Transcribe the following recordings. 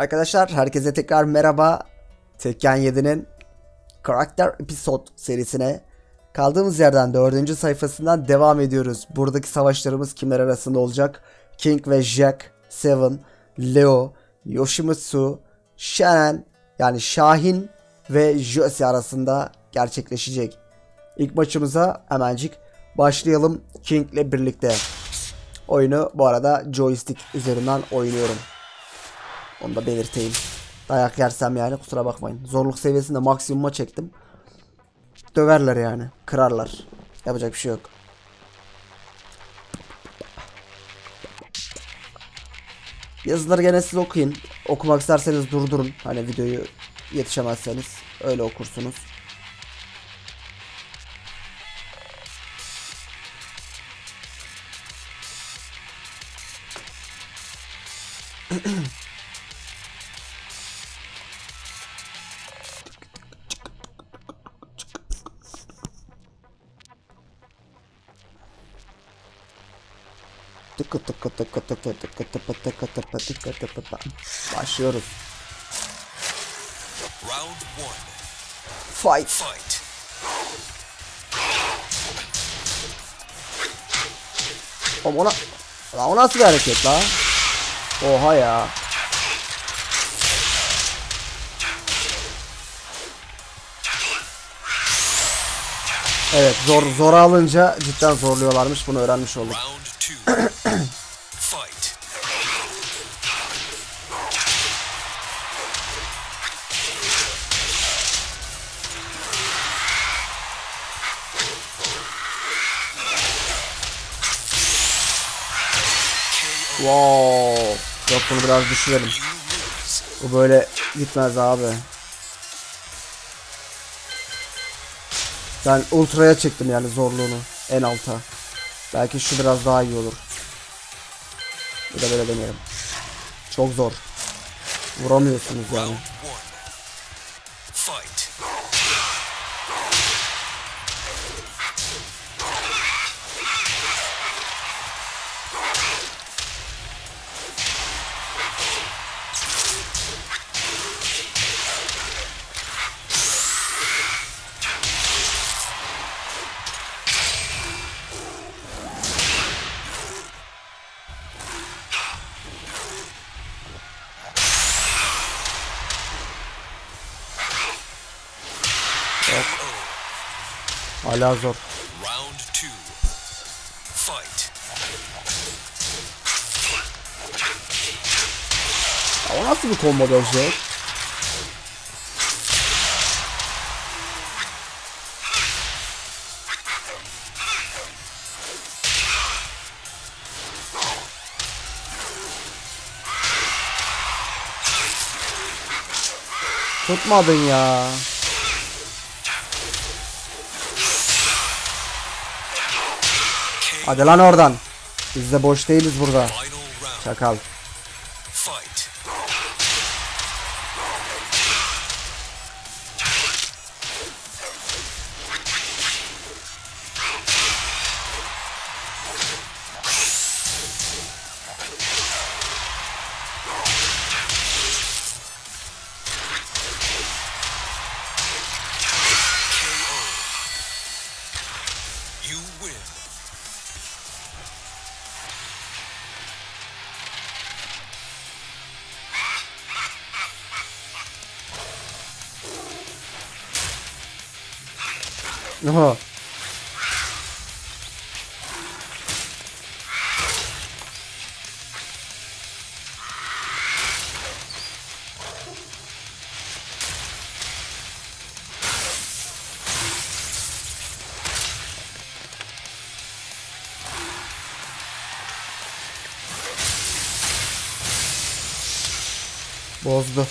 Arkadaşlar herkese tekrar merhaba. Tekken 7'nin Karakter Episode serisine kaldığımız yerden 4. sayfasından devam ediyoruz. Buradaki savaşlarımız kimler arasında olacak? King ve Jack, Seven, Leo, Yoshimitsu, Shannon yani Şahin ve Josie arasında gerçekleşecek. İlk maçımıza hemencik başlayalım King ile birlikte. Oyunu bu arada joystick üzerinden oynuyorum. Onu da belirteyim. Dayak yersem yani kusura bakmayın. Zorluk seviyesinde maksimuma çektim. Döverler yani. Kırarlar. Yapacak bir şey yok. Yazıları gene siz okuyun. Okumak isterseniz durdurun. Hani videoyu yetişemezseniz öyle okursunuz. Başlıyoruz. Fight. Oğlum o nasıl bir hareket la? Oha ya. Evet, zor alınca cidden zorluyorlarmış, bunu öğrenmiş olduk. Wow. Yok, bunu biraz düşürelim. Bu böyle gitmez abi. Ben ultraya çektim yani zorluğunu en alta. Belki şu biraz daha iyi olur. Bir de böyle deneyelim. Çok zor. Vuramıyorsunuz yani. Hala zor. O nasıl bir combo dojek? Tutmadın ya. Hadi lan oradan. Biz de boş değiliz burada. Çakal. Oha. Bozdu.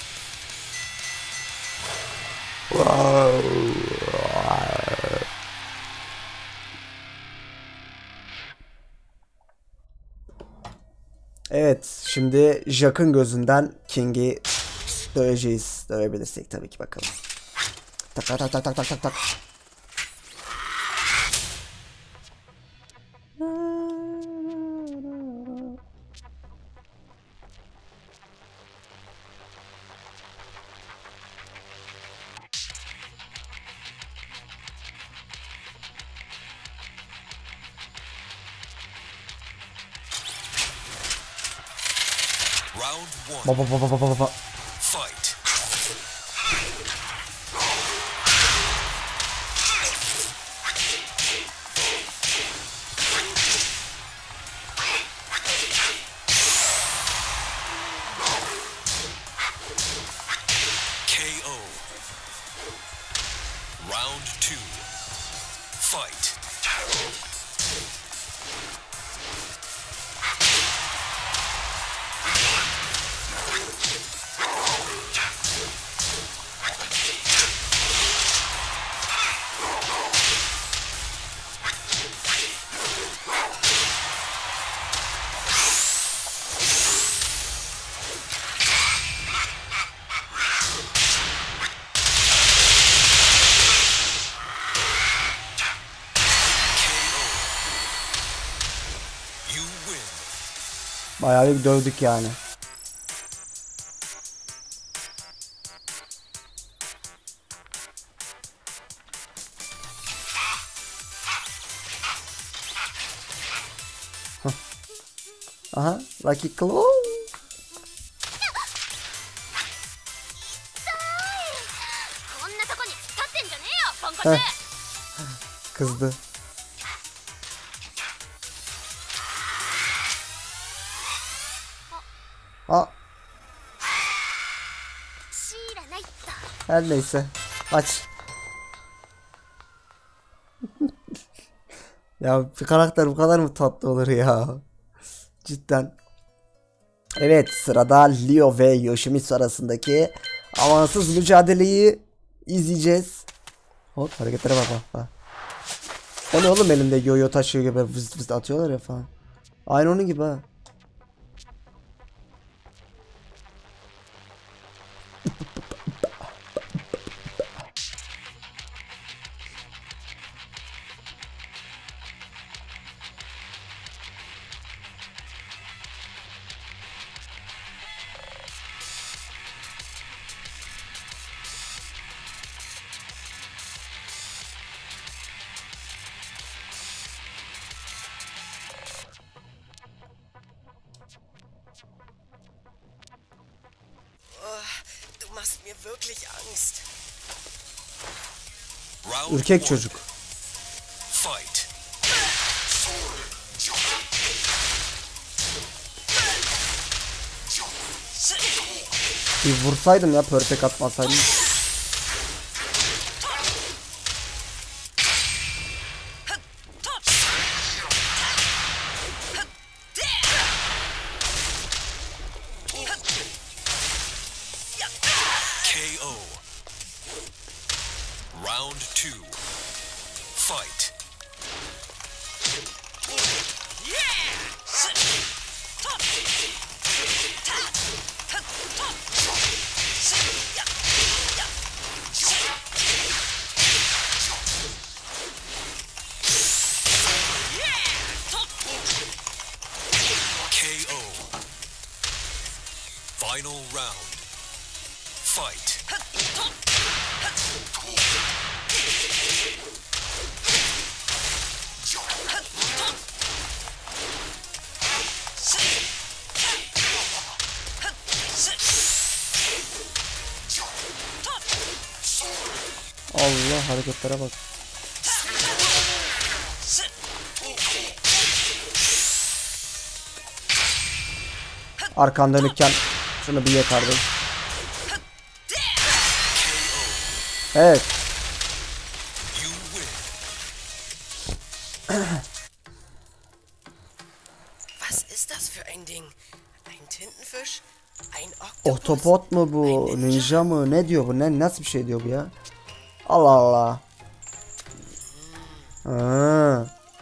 Evet, şimdi Jack'ın gözünden King'i döveceğiz. Dövebilirsek tabii ki, bakalım. Tak tak tak tak tak tak tak. Baba baba baba baba. Fight. KO. Round 2. Fight. You win. Bayağı bir dövdük yani. Aha, Lucky Claw. こんなとこに立ってんじゃねえよポンコツ Kızdı. Aa, シーラないっと her neyse. Aç. Ya bir karakter bu kadar mı tatlı olur ya? Cidden. Evet, sırada Leo ve Yoshimitsu arasındaki amansız mücadeleyi izleyeceğiz. Hop, hareketlere bak bak bak. O ne oğlum, elinde yo-yo taşıyor gibi vız vız atıyorlar ya falan. Aynı onun gibi ha. Du machst mir wirklich Angst. Round Ürkek 1. çocuk. Fight. Bir vursaydım ya, perfect atmasaydım. KO. Round 2. Fight. KO. Final round. Fight. Allah, hareketlere bak. Arkan dönükken şunu bir ye kardeşim. Evet. You win. Was ist das für ein Ding? Ein Tintenfisch? Ein Oktopus? Ohtopot mu bu? Ein Ninja mı? Ne diyor bu? Ne, nasıl bir şey diyor bu ya? Allah Allah. Ha.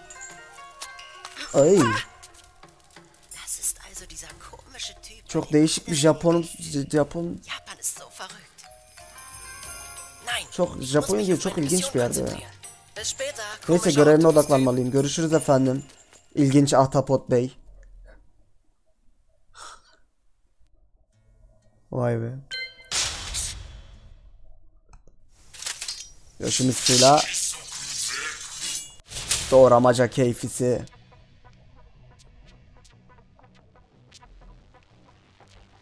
Ay. Das ist also dieser komische Typ. Çok mit değişik bir den Japon Innenleben. Japan ist so verrückt. Nein. Çok ich muss Japonya mich diyor, auf çok meine ilginç Mission bir yerde ya. konzentrieren. Bis später. Neyse, komischer görevime Oktopus-Typ. odaklanmalıyım. Görüşürüz efendim. İlginç Ahtapot Bey. Vay be. Yoshimitsu'yla doğramaca keyfisi.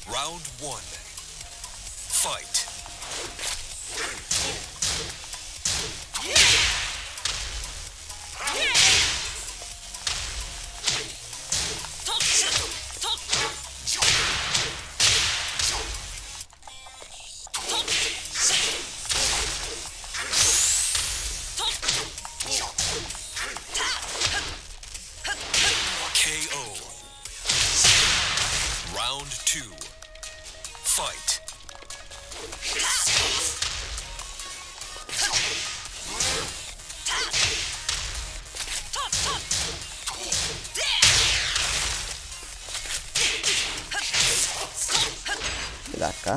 Round 1. Fight. KO. Round 2. Fight. Bir dakika.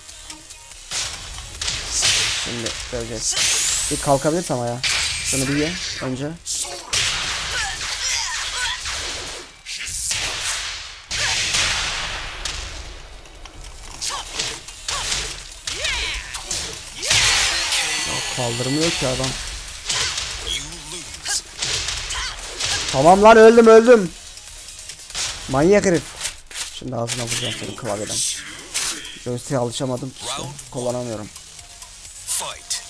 Şimdi göreceğiz. Bir kalkabilirsem ayağa. Şunu bir ye önce. Kaldırmıyor ki adam. You lose. Tamam lan, öldüm. Manyak herif. Şimdi ağzına vuracağım seni klavyeden. Joystick'e alışamadım ki işte. Kullanamıyorum. Fight.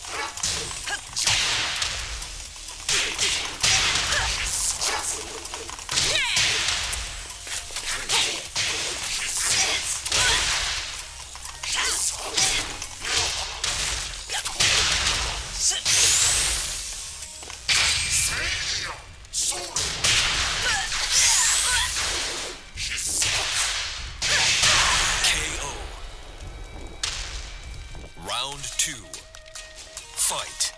KO. Round 2. Fight.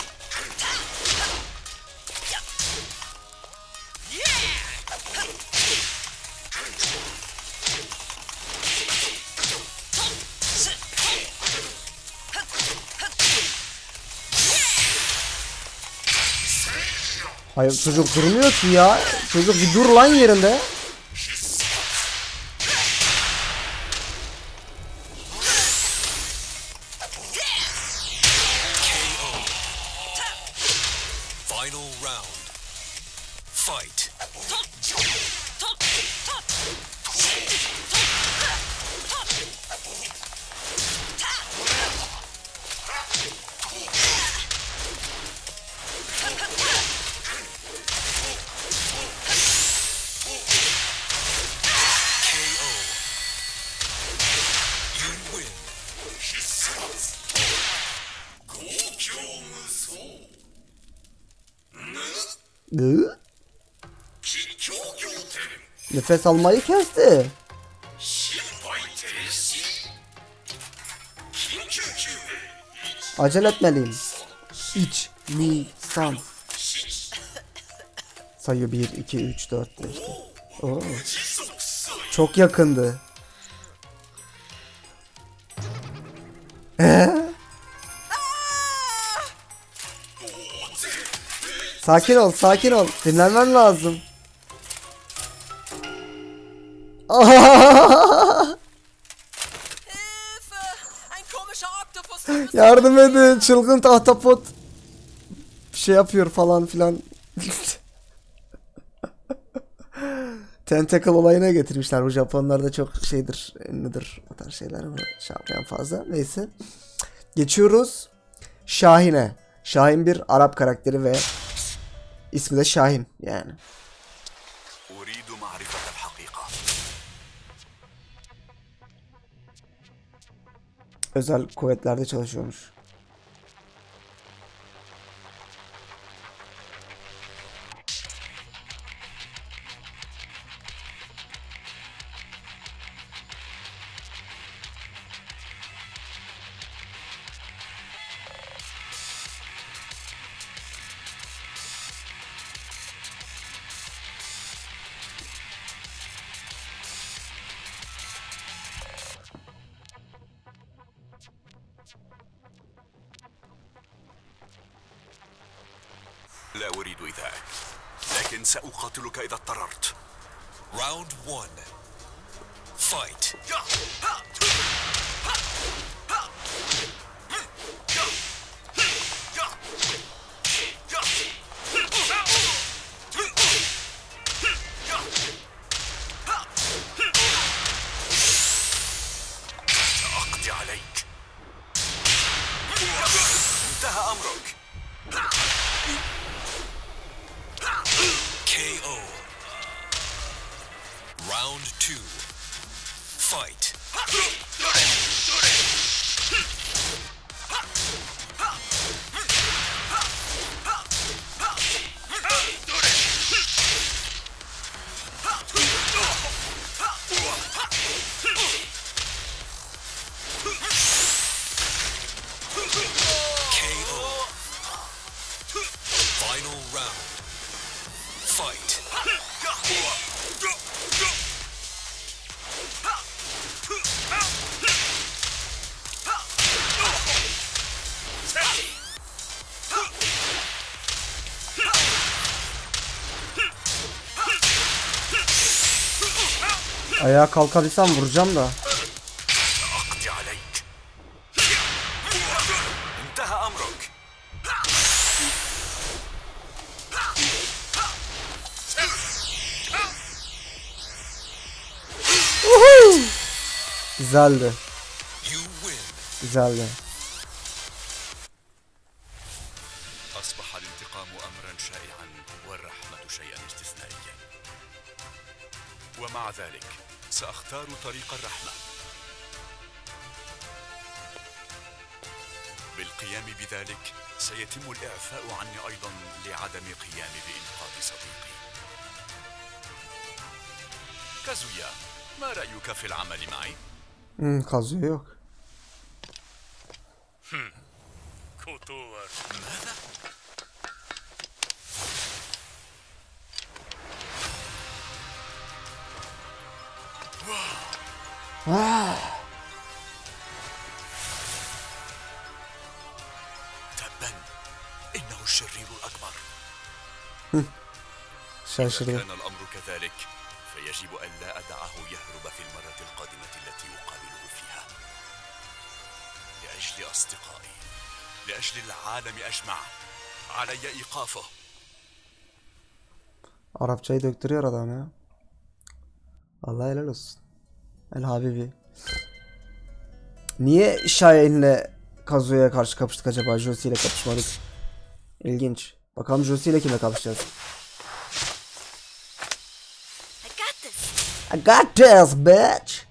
Hayır, çocuk durmuyor ki ya. Çocuk bir dur lan yerinde. Final round. Fight. KO. You win. Hı? Nefes almayı kesti. Acele etmeliyim. İç, Nisan. Sayı 1, 2, 3, 4 5. Oo. Çok yakındı. Sakin ol, sakin ol. Dinlenmen lazım. Hilfe! Ein komischer Oktopus! Yardım edin, çılgın ahtapot bir şey yapıyor falan filan. Tentacle olayına getirmişler. Bu Japonlarda çok şeydir, ünlüdür o tarz şeyler ama şey yapmayan fazla. Neyse. Geçiyoruz Şahin'e. Şahin bir Arap karakteri ve ismi de Şahin yani. أريد معرفة الحقيقة. Özel kuvvetlerde çalışıyormuş. لا أريد إيذائك، لكن سأقاتلك إذا اضطررت. Round 1. Fight. Fight. KO. Final round. Fight. Ayağa kalkabilsem vuracağım da. أقضي عليك. انتهى أمرك. Güzeldi. You win. Güzeldi. أصبح الانتقام أمرا شائعا والرحمة شيئا استثنائيا. ومع ذلك سأختار طريق الرحمة. بالقيام بذلك سيتم الإعفاء عني أيضا لعدم قيامي بإنقاذ صديقي. كازويا، ما رأيك في العمل معي؟ Kazıyor yok. ماذا؟ تبا، إنه الشرير الأكبر. إذا Şaşırdı. كان الأمر كذلك فيجب أن لا أدعه يهرب في المرة القادمة التي أقابله فيها. لأجل أصدقائي، لأجل العالم أجمع، علي إيقافه. Arapçayı döktürüyor adam ya. Allah helal olsun. El Habibi. Niye Şahin'le Kazuya karşı kapıştık acaba? Josie ile kapışmadık. İlginç. Bakalım Josie ile kime kapışacağız? I got this. I got this, bitch.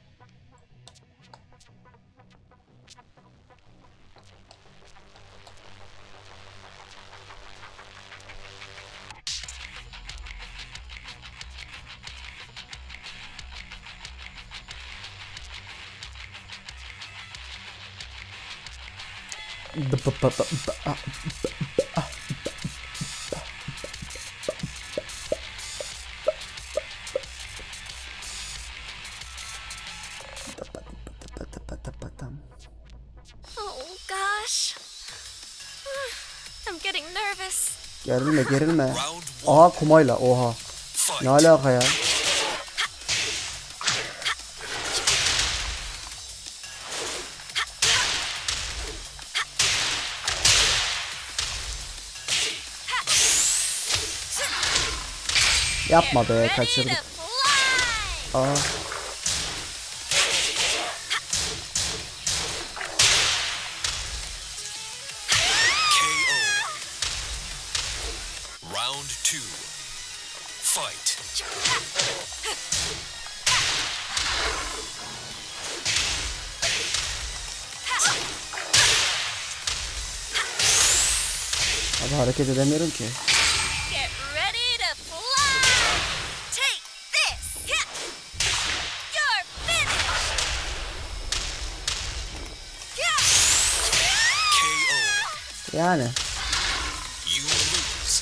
Oh gosh. I'm getting nervous. Gerilme gerilme. Round one. Aha kumayla oha. Fight. Ne alaka ya? Yapma be Ready kaçırdık. to fly. Aa. KO. Round two. Fight. Abi hareket edemiyorum ki. Get ready to fly. Take this. You're finished. KO. Yani. You lose.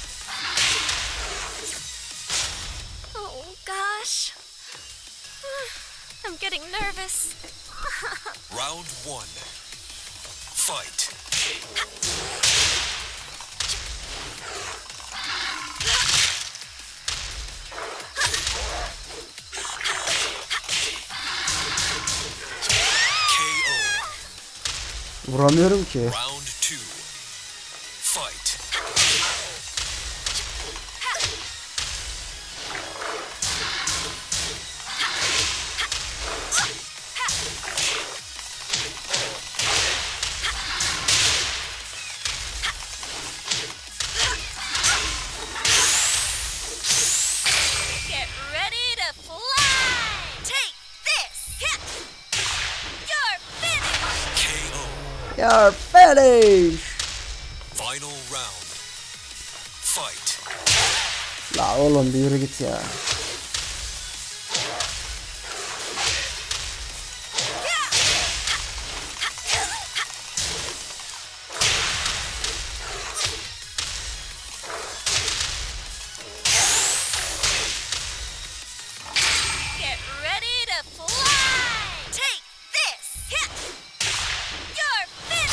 Oh gosh. I'm getting nervous. Round one. Fight. KO. Vuramıyorum ki. Round two. Fight. Get ready to fly. Take this. You're finished. Final round. Fight. La oğlum bir yürü git ya. Get ready to fly! Take this! Hit! You're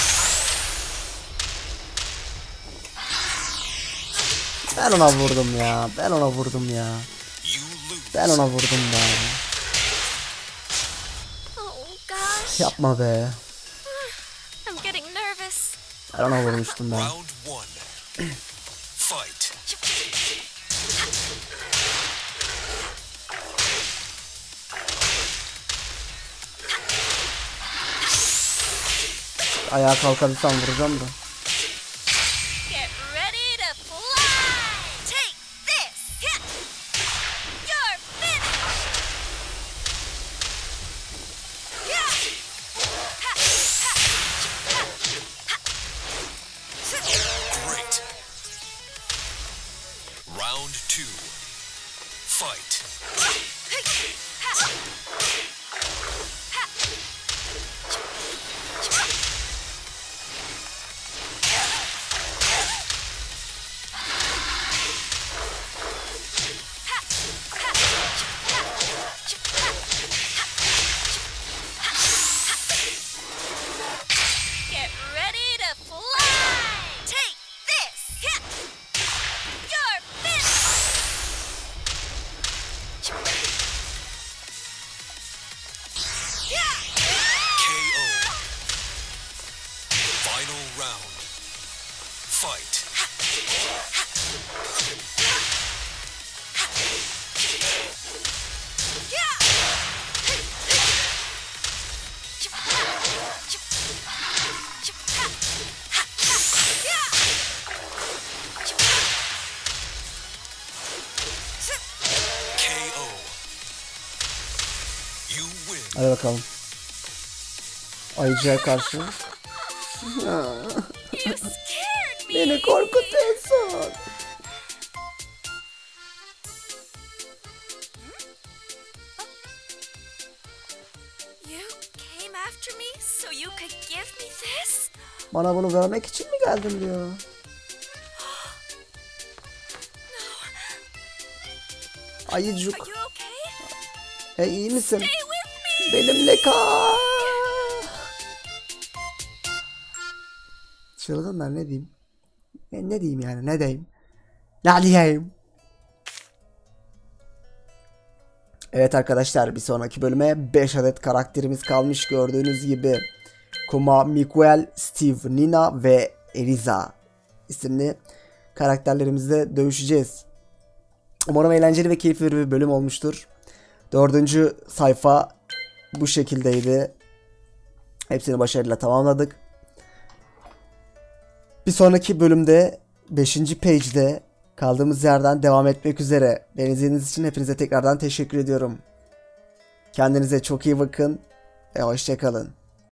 finished! Ben ona vurdum ya. Ben ona vurdum ya. You lose. Ben ona vurdum be. Oh gosh, Yapma be. I'm getting nervous. Ben ona vurmuştum ben. Round one. Fight. Ayağa kalkarsam vuracağım da. Get ready to fly! Take this! Hit! You're finished! Yeah! Ha! Ha! Ha! Great. Round two. Fight. Get ready to fly! Take this! Hit! You're finished! Yeah! KO. Final round. Fight. KO. You win. Hadi bakalım. Ayıcıya karşı. You scared me! Beni korkutuyorsun. You came after me so you could give me this? Bana bunu vermek için mi geldin diyor. Ayıcık. Are you okay? İyi misin? Stay with me! Benimle kal. Çılgınlar ne diyeyim? Ne diyeyim yani ne diyeyim? Ne diyeyim? Evet arkadaşlar bir sonraki bölüme 5 adet karakterimiz kalmış gördüğünüz gibi. Kuma, Miguel, Steve, Nina ve Eliza isimli karakterlerimizle dövüşeceğiz. Umarım eğlenceli ve keyifli bir bölüm olmuştur. 4. sayfa bu şekildeydi. Hepsini başarıyla tamamladık. Bir sonraki bölümde 5. page'de kaldığımız yerden devam etmek üzere. Beni izlediğiniz için hepinize tekrardan teşekkür ediyorum. Kendinize çok iyi bakın ve hoşça kalın.